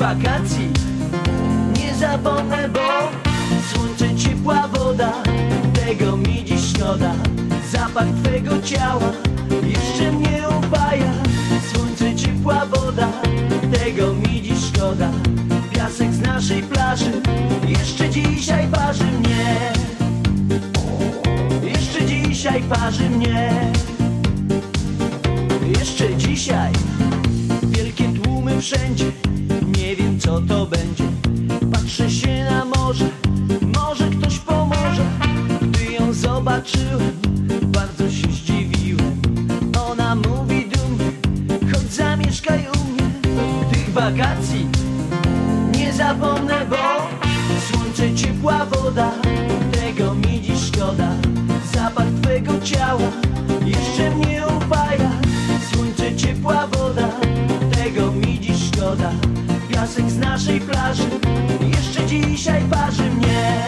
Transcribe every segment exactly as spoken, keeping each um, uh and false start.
wakacji nie zapomnę, bo słońce, ciepła woda, tego mi dziś szkoda. Zapach twego ciała jeszcze mnie upaja. Słońce, ciepła woda, tego mi dziś szkoda. Piasek z naszej plaży jeszcze dzisiaj parzy mnie. Jeszcze dzisiaj parzy mnie. Jeszcze dzisiaj wielkie tłumy wszędzie. Nie wiem co to będzie. Patrzę się na morze, może ktoś pomoże. Gdy ją zobaczyłem, bardzo się zdziwiłem. Ona mówi dumnie, chodź zamieszkaj u mnie. Tych wakacji nie zapomnę, bo słońce, ciepła woda, tego mi dziś szkoda. Zapach twego ciała jeszcze mnie upaja. Słońce, ciepła woda, tego mi dziś szkoda. Piasek z naszej plaży jeszcze dzisiaj parzy mnie.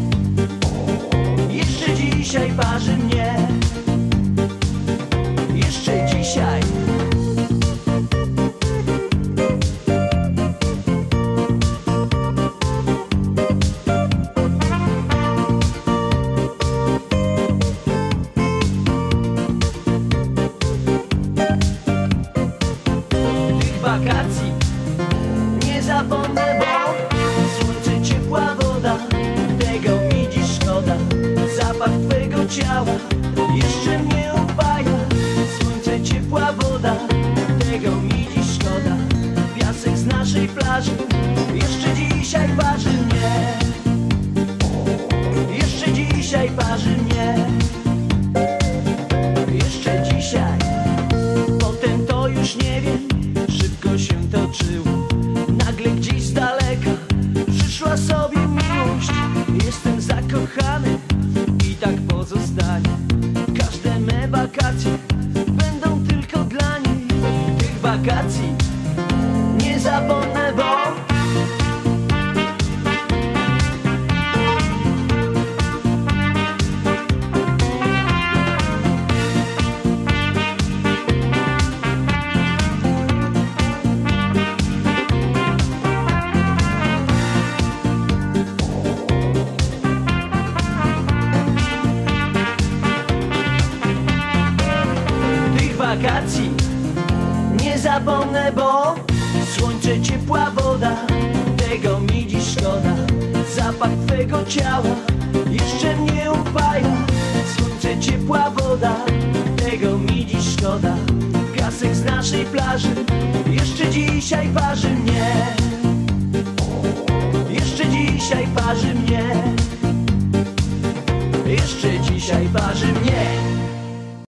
Jeszcze dzisiaj parzy mnie. Jeszcze dzisiaj. Tych wakacji nie zapomnę, bo słońce, ciepła woda, tego mi dziś szkoda. Zapach twego ciała jeszcze mnie upaja. Słońce, ciepła woda, tego mi dziś szkoda. Piasek z naszej plaży jeszcze dzisiaj parzy mnie. Jeszcze dzisiaj parzy mnie. Jeszcze dzisiaj. Potem to już nie wiem, szybko się toczyło. Nagle gdzieś z daleka przyszła sobie miłość. Jestem zakochany i tak pozostanie. Każde me wakacje będą tylko dla niej. Tych wakacji nie zapomnę, bo wakacji nie zapomnę, bo słońce, ciepła woda, tego mi dziś szkoda. Zapach twego ciała jeszcze mnie upaja. Słońce, ciepła woda, tego mi dziś szkoda. Piasek z naszej plaży jeszcze dzisiaj parzy mnie.